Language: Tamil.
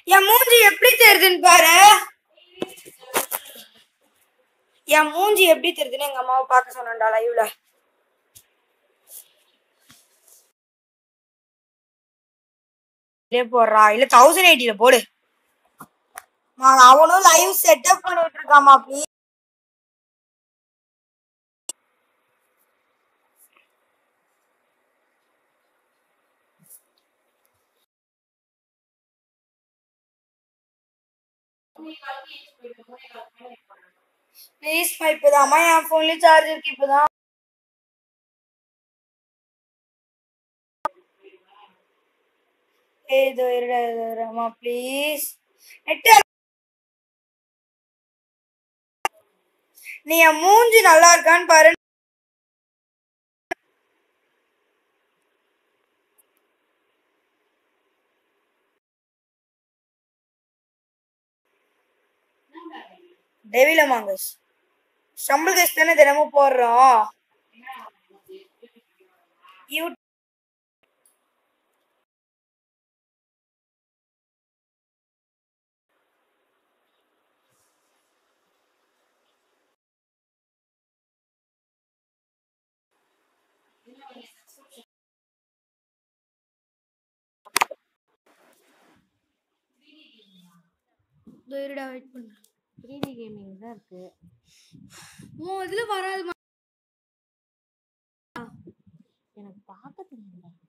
என் மூஞ்சி எப்படி தெரியுதுன்னு பாரு. என் மூஞ்சி எப்படி தெரியுதுன்னு எங்க அம்மாவை பார்க்க சொன்னேன்டா லைவ்ல. போடுறா இல்ல 1080 போடு. அவனும் லைவ் செட்டப் பண்ணிட்டு இருக்காமா. ப்ளீஸ் ப்ளீஸ்மா. இப்பதாம்மா என் போன்லயும் சார்ஜ் இருக்கு. இப்பதான் ஏதோ இருடாமா ப்ளீஸ். நீ என் மூஞ்சி நல்லா இருக்கான்னு பாரு. டெவில மாங்கஸ் ஸ்டம்பிள் கேஸ் தானே தினமும் போடுறோம். வெயிட் பண்ணு. 3D கேமிங் தான் இருக்கு. இதுல வராது. எனக்கு பார்க்க தெரியல.